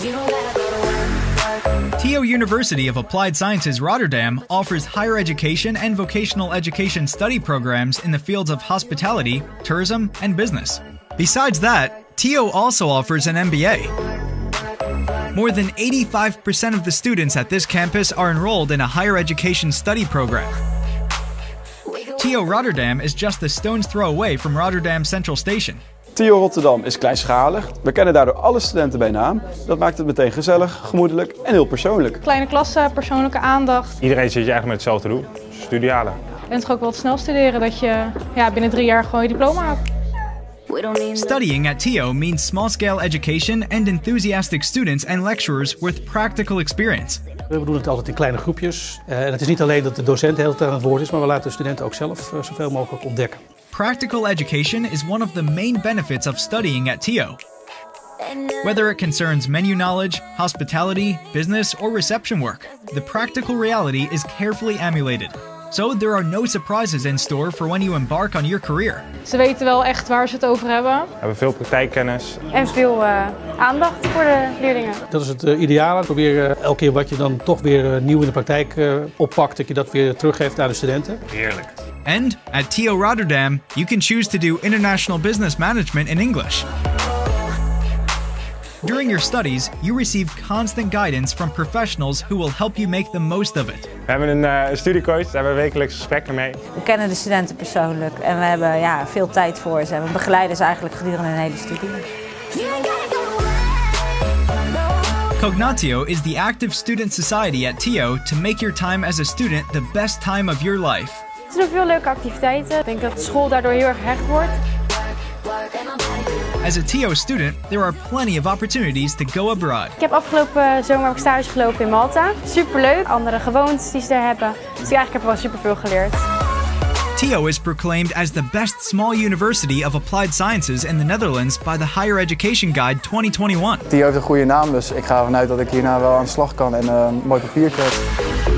Tio University of Applied Sciences Rotterdam offers higher education and vocational education study programs in the fields of hospitality, tourism, and business. Besides that, Tio also offers an MBA. More than 85% of the students at this campus are enrolled in a higher education study program. Tio Rotterdam is just a stone's throw away from Rotterdam Central Station. Tio Rotterdam is kleinschalig. We kennen daardoor alle studenten bij naam. Dat maakt het meteen gezellig, gemoedelijk en heel persoonlijk. Kleine klassen, persoonlijke aandacht. Iedereen zit je eigenlijk met hetzelfde doel, studie halen. En toch ook wel snel studeren, dat je binnen 3 jaar gewoon je diploma hebt. Studying at Tio means small-scale education and enthusiastic students and lecturers with practical experience. We doen het altijd in kleine groepjes. En het is niet alleen dat de docent de hele tijd aan het woord is, maar we laten de studenten ook zelf zoveel mogelijk ontdekken. Practical education is one of the main benefits of studying at Tio. Whether it concerns menu knowledge, hospitality, business, or reception work, the practical reality is carefully emulated. So there are no surprises in store for when you embark on your career. Ze weten wel echt waar ze het over hebben. We hebben veel praktijkkennis. En veel aandacht voor de leerlingen. Dat is het ideale. Probeer elke keer wat je dan toch weer nieuw in de praktijk oppakt, dat je dat weer teruggeeft aan de studenten. Heerlijk. And at Tio Rotterdam, you can choose to do international business management in English. During your studies, you receive constant guidance from professionals who will help you make the most of it. We hebben een studiecoach, daar hebben we wekelijks gesprekken mee. We kennen de studenten persoonlijk en we hebben veel tijd voor ze. We begeleiden ze eigenlijk gedurende een hele studie. Cognatio is the active student society at Tio to make your time as a student the best time of your life. Er zijn veel leuke activiteiten. Ik denk dat de school daardoor heel erg gehecht wordt. As a Tio student, there are plenty of opportunities to go abroad. Ik heb afgelopen zomer ook stage gelopen in Malta. Superleuk, andere gewoontes die ze daar hebben. Dus eigenlijk heb ik wel superveel geleerd. Tio is proclaimed as the best small university of applied sciences in the Netherlands by the Higher Education Guide 2021. Tio heeft een goede naam, dus ik ga ervan uit dat ik hierna wel aan de slag kan en een mooi papiertje heb.